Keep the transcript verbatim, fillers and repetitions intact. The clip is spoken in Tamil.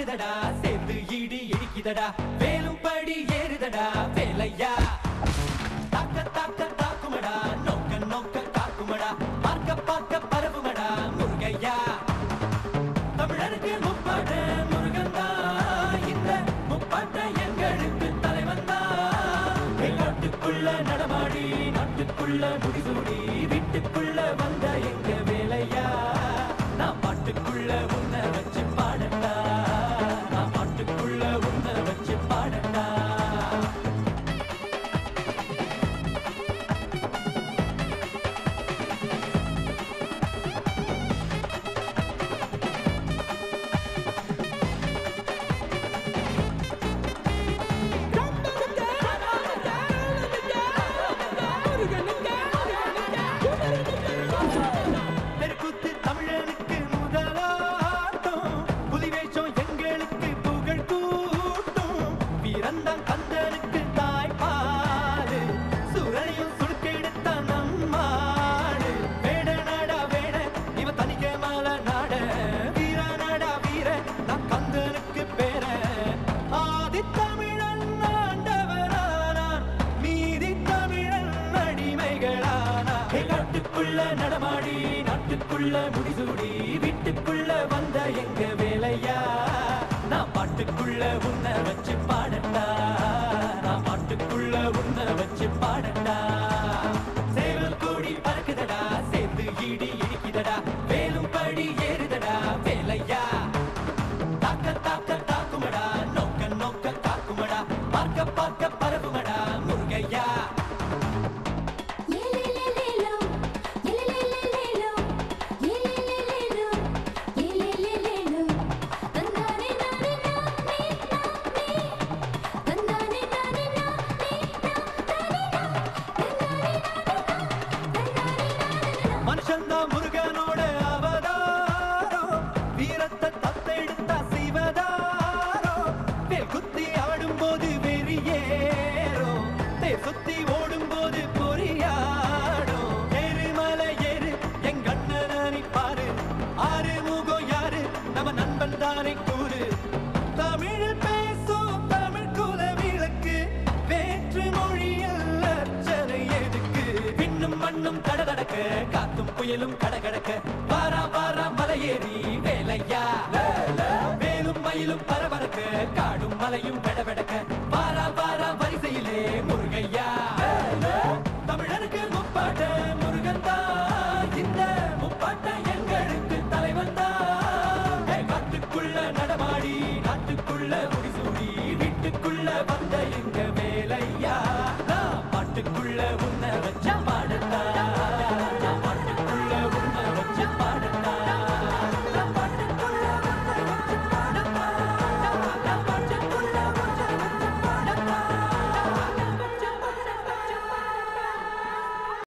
பறக்குதடா சேர்ந்து இடி இடிக்குதடா வேலும் படி ஏறுதடா வேலையா தாக்க தாக்க தாக்குமடா நோக்க நோக்க காக்குமடா பார்க்க பார்க்க பரவுமடா முருகையா தமிழருக்கு முப்பாட்ட முருகந்தா இந்த முப்பாட்ட எங்களுக்கு தலைவந்தா நாட்டுக்குள்ள நடமாடி நாட்டுக்குள்ள முடிசூடி வீட்டுக்குள்ள வந்த எங்க வேலையா நான் பாட்டுக்குள்ள உன்னை வச்சு பாடட்டா நான் பாட்டுக்குள்ள உன்னை வச்சு பாடட்டா நடமாடி நாட்டுக்குள்ள முடிசூடி வீட்டுக்குள்ள வந்த எங்க வேலையா நான் பாட்டுக்குள்ள உன்னை வச்சு பாடட்டா நான் பாட்டுக்குள்ள உன்னை வச்சு பாடட்டா சேவல் கூடி பறக்குதடா சேர்ந்து இடி இடிக்குதடா வேலும் படி ஏறுதடா வேலையா தாக்க தாக்க தாக்குமடா நோக்க நோக்க காக்குமடா பார்க்க பார்க்க பரவுமடா முருகையா மனுஷந்தா முருகனோட அவதாரோ வீரத்தை தத்தெடுத்தா செய்வதாரோ வேல் குத்தி ஆடும் போது வெறியேறோ தேர் சுத்தி ஓடும் போது பொறியாடோ எருமலை ஏறு எங்க அண்ணனை பாரு ஆறு முகம் யாரு நம்ம நண்பன் தானே கூறு தமிழில் பேசும் தமிழ் குல விளக்கு வேற்று மொழியில் அர்ச்சனை எதுக்கு விண்ணும் மண்ணும் கடகடக்க காத்தும் புயலும் கடகடக்க வாரா வாரா மலையேறி வேலையா வேலும் மயிலும் பரபரக்க காடும் மலையும் வெடவெடக்க